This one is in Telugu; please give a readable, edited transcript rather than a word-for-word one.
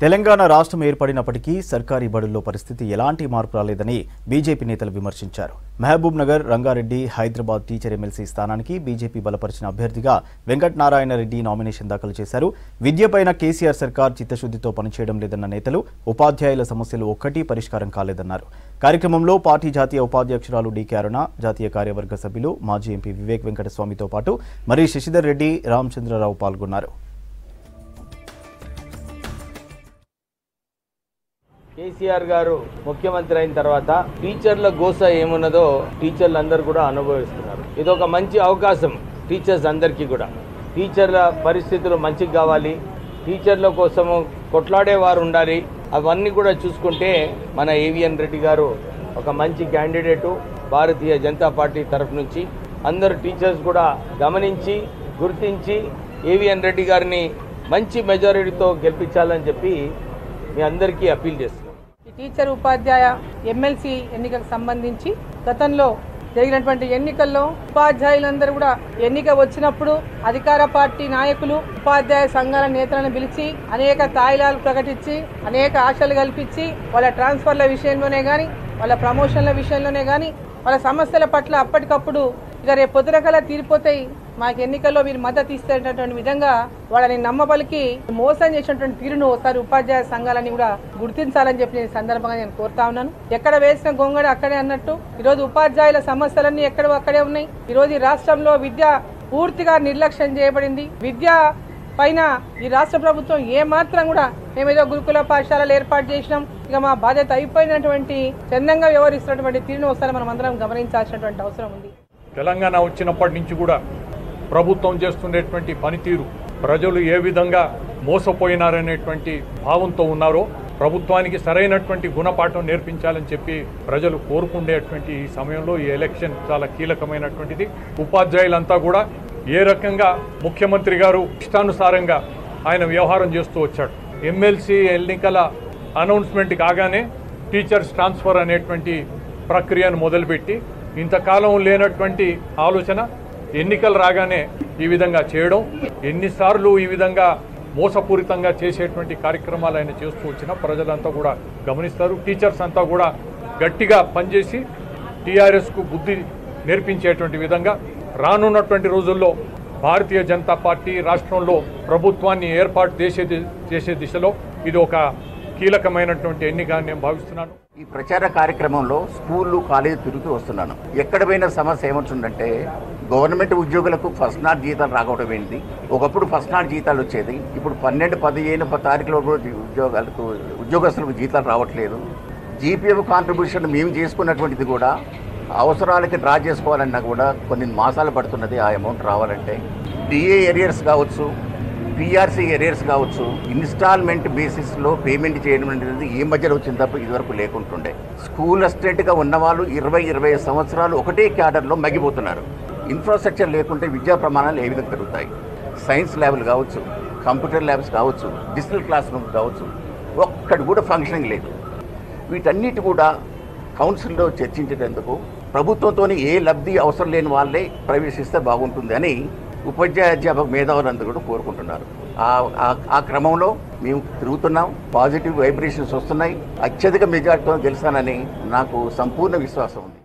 తెలంగాణ రాష్ట్రం ఏర్పడినప్పటికీ సర్కారీ బడుల్లో పరిస్థితి ఎలాంటి మార్పు రాలేదని బీజేపీ నేతలు విమర్శించారు. Mahabubnagar, Rangareddy, Hyderabad teacher MLC స్థానానికి బీజేపీ బలపరిచిన అభ్యర్థిగా వెంకటనారాయణ రెడ్డి నామినేషన్ దాఖలు చేశారు. విద్యపైన కేసీఆర్ సర్కార్ చిత్తశుద్ధితో పనిచేయడం లేదన్న నేతలు ఉపాధ్యాయుల సమస్యలు ఒక్కటి పరిష్కారం కాలేదన్నారు. కార్యక్రమంలో పార్టీ జాతీయ ఉపాధ్యక్షురాలు డీకే అరుణ, జాతీయ కార్యవర్గ సభ్యులు మాజీ ఎంపీ వివేక్ వెంకటస్వామితో పాటు మరి శశిధర్ రెడ్డి, రామచంద్రరావు పాల్గొన్నారు. కేసీఆర్ గారు ముఖ్యమంత్రి అయిన తర్వాత టీచర్ల గోస ఏమున్నదో టీచర్లు అందరూ కూడా అనుభవిస్తున్నారు. ఇది ఒక మంచి అవకాశం టీచర్స్ అందరికీ కూడా. టీచర్ల పరిస్థితులు మంచిగా కావాలి, టీచర్ల కోసము కొట్లాడేవారు ఉండాలి. అవన్నీ కూడా చూసుకుంటే మన ఏవిఎన్ రెడ్డి గారు ఒక మంచి క్యాండిడేటు. భారతీయ జనతా పార్టీ తరఫు నుంచి అందరు టీచర్స్ కూడా గమనించి గుర్తించి ఏవిఎన్ రెడ్డి గారిని మంచి మెజారిటీతో గెలిపించాలని చెప్పి మీ అందరికీ అప్పీల్ చేస్తున్నాం. ఈ టీచర్ ఉపాధ్యాయ ఎమ్మెల్సీ ఎన్నికకు సంబంధించి గతంలో జరిగినటువంటి ఎన్నికల్లో ఉపాధ్యాయులందరూ కూడా ఎన్నిక వచ్చినప్పుడు అధికార పార్టీ నాయకులు ఉపాధ్యాయ సంఘాల నేతలను పిలిచి అనేక తాయిలాలు ప్రకటించి అనేక ఆశలు కల్పించి వాళ్ళ ట్రాన్స్ఫర్ల విషయంలోనే కానీ వాళ్ళ ప్రమోషన్ల విషయంలోనే కానీ వాళ్ళ సమస్యల పట్ల అప్పటికప్పుడు ఇక రేపు పొద్దునకల్లా తీరిపోతాయి, మాకు ఎన్నికల్లో మీరు మద్దతు ఇస్తేటటువంటి విధంగా వాళ్ళని నమ్మబలికి మోసం చేసినటువంటి తీరును ఒకసారి ఉపాధ్యాయ సంఘాలని కూడా గుర్తించాలని చెప్పి నేను సందర్భంగా నేను కోరుతా ఉన్నాను. ఎక్కడ వేసిన గొంగడ అక్కడే అన్నట్టు ఈరోజు ఉపాధ్యాయుల సమస్యలన్నీ ఎక్కడ అక్కడే ఉన్నాయి. ఈరోజు ఈ రాష్ట్రంలో విద్య పూర్తిగా నిర్లక్ష్యం చేయబడింది. విద్య పైన ఈ రాష్ట్ర ప్రభుత్వం ఏమాత్రం కూడా మేమేదో గురుకుల పాఠశాలలు ఏర్పాటు చేసినాం, ఇక మా బాధ్యత అయిపోయినటువంటి చందంగా వ్యవహరిస్తున్నటువంటి తీరును ఒకసారి మనం అందరం గమనించాల్సినటువంటి అవసరం ఉంది. తెలంగాణ వచ్చినప్పటి నుంచి కూడా ప్రభుత్వం చేస్తున్నటువంటి పనితీరు ప్రజలు ఏ విధంగా మోసపోయినారనేటువంటి భావంతో ఉన్నారో ప్రభుత్వానికి సరైనటువంటి గుణపాఠం నేర్పించాలని చెప్పి ప్రజలు కోరుకునేటువంటి ఈ సమయంలో ఈ ఎలక్షన్ చాలా కీలకమైనటువంటిది. ఉపాధ్యాయులంతా కూడా ఏ రకంగా ముఖ్యమంత్రి గారు ఇష్టానుసారంగా ఆయన వ్యవహారం చేస్తూ వచ్చాడు. ఎమ్మెల్సీ ఎన్నికల అనౌన్స్మెంట్ కాగానే టీచర్స్ ట్రాన్స్ఫర్ అనేటువంటి ప్రక్రియను మొదలుపెట్టి ఇంతకాలం లేనటువంటి ఆలోచన ఎన్నికలు రాగానే ఈ విధంగా చేయడం, ఎన్నిసార్లు ఈ విధంగా మోసపూరితంగా చేసేటువంటి కార్యక్రమాలు ఆయన చేస్తూ వచ్చిన ప్రజలంతా కూడా గమనిస్తారు. టీచర్స్ అంతా కూడా గట్టిగా పనిచేసి టీఆర్ఎస్కు బుద్ధి నేర్పించేటువంటి విధంగా రానున్నటువంటి రోజుల్లో భారతీయ జనతా పార్టీ రాష్ట్రంలో ప్రభుత్వాన్ని ఏర్పాటు చేసే దిశలో ఇది ఒక కీలకమైనటువంటి ఎన్నిక అని నేను భావిస్తున్నాను. ఈ ప్రచార కార్యక్రమంలో స్కూళ్ళు, కాలేజీ తిరుగుతూ వస్తున్నాను. ఎక్కడ పోయిన సమస్య ఏమవుతుందంటే గవర్నమెంట్ ఉద్యోగులకు ఫస్ట్ నాట్ జీతాలు రాకపోవడం ఏంటి. ఒకప్పుడు ఫస్ట్ నాట్ జీతాలు వచ్చేది, ఇప్పుడు 12, 15 తారీఖులో ఉద్యోగస్తులకు జీతాలు రావట్లేదు. జీపీఎఫ్ కాంట్రిబ్యూషన్ మేము చేసుకున్నటువంటిది కూడా అవసరాలకి డ్రా చేసుకోవాలన్నా కూడా కొన్ని మాసాలు పడుతున్నది ఆ అమౌంట్ రావాలంటే. డిఏ ఏరియర్స్ కావచ్చు, పిఆర్సీ ఏరియర్స్ కావచ్చు, ఇన్స్టాల్మెంట్ బేసిస్లో పేమెంట్ చేయడం అనేది ఈ మధ్యలో వచ్చింది తప్ప ఇదివరకు లేకుంటుండే. స్కూల్ అసిస్టెంట్గా ఉన్నవాళ్ళు 20-25 సంవత్సరాలు ఒకటే క్యాడర్లో మగ్గిపోతున్నారు. ఇన్ఫ్రాస్ట్రక్చర్ లేకుంటే విద్యా ప్రమాణాలు ఏ విధంగా పెరుగుతాయి. సైన్స్ ల్యాబ్లు కావచ్చు, కంప్యూటర్ ల్యాబ్స్ కావచ్చు, డిజిటల్ క్లాస్ రూమ్స్ కావచ్చు, ఒక్కటి కూడా ఫంక్షనింగ్ లేదు. వీటన్నిటి కూడా కౌన్సిల్లో చర్చించేందుకు ప్రభుత్వంతో ఏ లబ్ధి అవసరం లేని వాళ్ళే ప్రవేశిస్తే బాగుంటుంది అని ఉపాధ్యాయ అధ్యాపక మేధావులందరూ కూడా కోరుకుంటున్నారు. ఆ క్రమంలో మేము తిరుగుతున్నాం. పాజిటివ్ వైబ్రేషన్స్ వస్తున్నాయి. అత్యధిక మెజార్టీతో గెలిచానని నాకు సంపూర్ణ విశ్వాసం ఉంది.